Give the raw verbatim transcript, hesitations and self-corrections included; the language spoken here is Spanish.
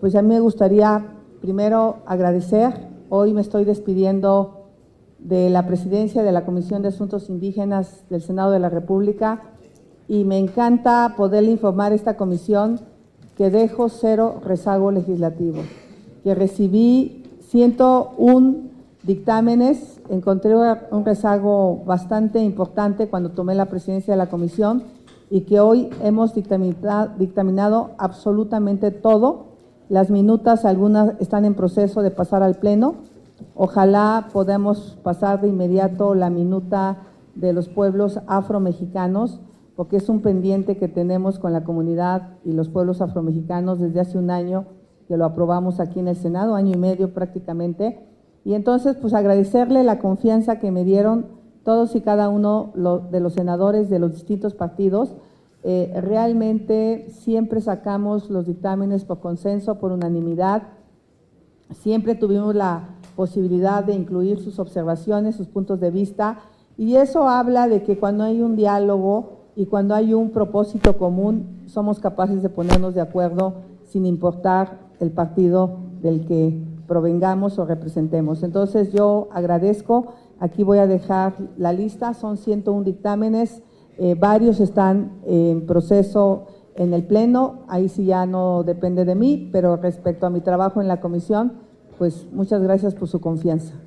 pues a mí me gustaría primero agradecer. Hoy me estoy despidiendo de la presidencia de la Comisión de Asuntos Indígenas del Senado de la República y me encanta poderle informar a esta comisión que dejo cero rezago legislativo, que recibí ciento uno dictámenes, encontré un rezago bastante importante cuando tomé la presidencia de la comisión y que hoy hemos dictaminado, dictaminado absolutamente todo. Las minutas, algunas están en proceso de pasar al Pleno. Ojalá podamos pasar de inmediato la minuta de los pueblos afromexicanos, porque es un pendiente que tenemos con la comunidad y los pueblos afromexicanos desde hace un año que lo aprobamos aquí en el Senado, año y medio prácticamente. Y entonces, pues agradecerle la confianza que me dieron todos y cada uno de los senadores de los distintos partidos. Eh, realmente siempre sacamos los dictámenes por consenso, por unanimidad. Siempre tuvimos la posibilidad de incluir sus observaciones, sus puntos de vista, y eso habla de que cuando hay un diálogo y cuando hay un propósito común, somos capaces de ponernos de acuerdo sin importar el partido del que provengamos o representemos. Entonces yo agradezco, aquí voy a dejar la lista, son ciento uno dictámenes, eh, varios están en proceso en el Pleno, ahí sí ya no depende de mí, pero respecto a mi trabajo en la comisión, pues muchas gracias por su confianza.